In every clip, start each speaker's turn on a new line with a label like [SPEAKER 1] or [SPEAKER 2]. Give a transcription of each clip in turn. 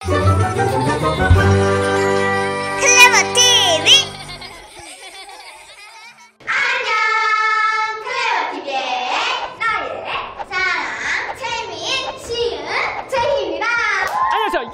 [SPEAKER 1] 클레버 TV. 안녕, 클레버 TV의 나의 사랑, 재미, 시은, 제희입니다.
[SPEAKER 2] 안녕하세요,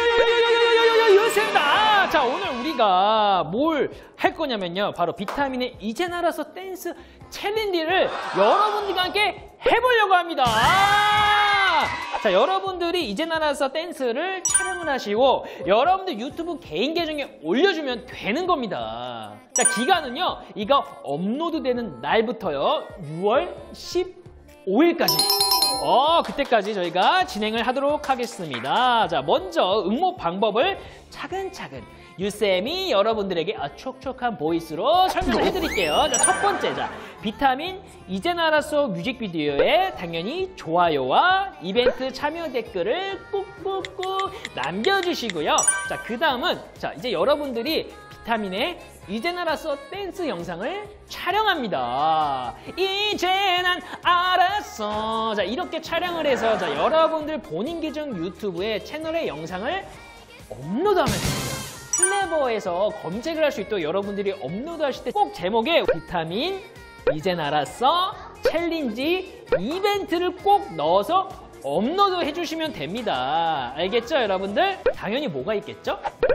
[SPEAKER 2] 유세입니다. 자, 오늘 우리가 뭘 할 거냐면요, 바로 비타민의 이젠 알아서 댄스 챌린지를 여러분들과 함께 해보려고 합니다. 자, 여러분들이 이젠 알아서 댄스를 촬영을 하시고 여러분들 유튜브 개인 계정에 올려주면 되는 겁니다. 자, 기간은요, 이거 업로드되는 날부터요, 6월 15일까지. 그때까지 저희가 진행을 하도록 하겠습니다. 자, 먼저 응모 방법을 차근차근 유쌤이 여러분들에게 촉촉한 보이스로 설명을 해드릴게요. 자, 첫 번째, 자, 비타민 이젠 알아서 뮤직비디오에 당연히 좋아요와 이벤트 참여 댓글을 꾹꾹꾹 남겨주시고요. 자, 그 다음은, 자, 이제 여러분들이 비타민의 이젠 알아서 댄스 영상을 촬영합니다. 이제 난 알았어. 자, 이렇게 촬영을 해서, 자, 여러분들 본인 계정 유튜브에 채널의 영상을 업로드하면 됩니다. 클레버에서 검색을 할 수 있도록 여러분들이 업로드 하실 때 꼭 제목에 비타민 이젠 알았어 챌린지 이벤트를 꼭 넣어서 업로드 해주시면 됩니다. 알겠죠, 여러분들? 당연히 뭐가 있겠죠?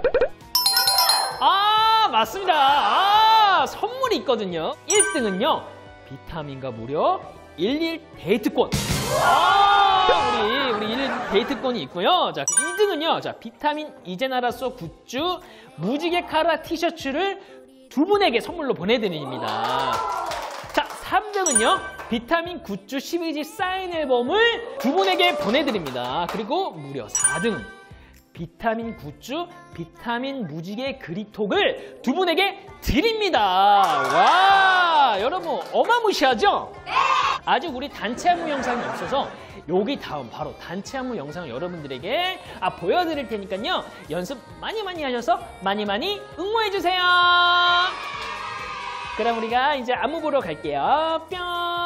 [SPEAKER 2] 맞습니다. 선물이 있거든요. 1등은요, 비타민과 무려 1일 데이트권. 우리 1일 데이트권이 있고요. 자, 2등은요, 자, 비타민 이젠 알았어 굿즈 무지개 카라 티셔츠를 2분에게 선물로 보내드립니다. 자, 3등은요, 비타민 굿즈 12집 사인 앨범을 2분에게 보내드립니다. 그리고 무려 4등은 비타민 굿즈 비타민 무지개 그립톡을 2분에게 드립니다. 와, 여러분 어마무시하죠? 네! 아직 우리 단체 안무 영상이 없어서 여기 다음 바로 단체 안무 영상을 여러분들에게 보여드릴 테니까요, 연습 많이 하셔서 많이 응모해주세요. 그럼 우리가 이제 안무 보러 갈게요. 뿅!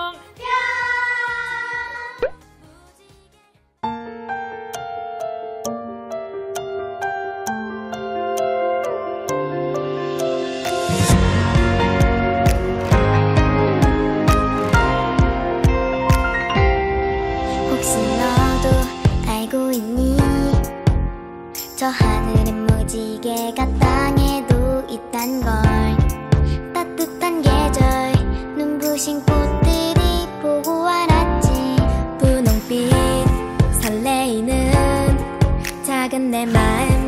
[SPEAKER 1] 저 하늘엔 무지개가 땅에도 있단 걸. 따뜻한 계절 눈부신 꽃들이 보고 알았지. 분홍빛 설레이는 작은 내 마음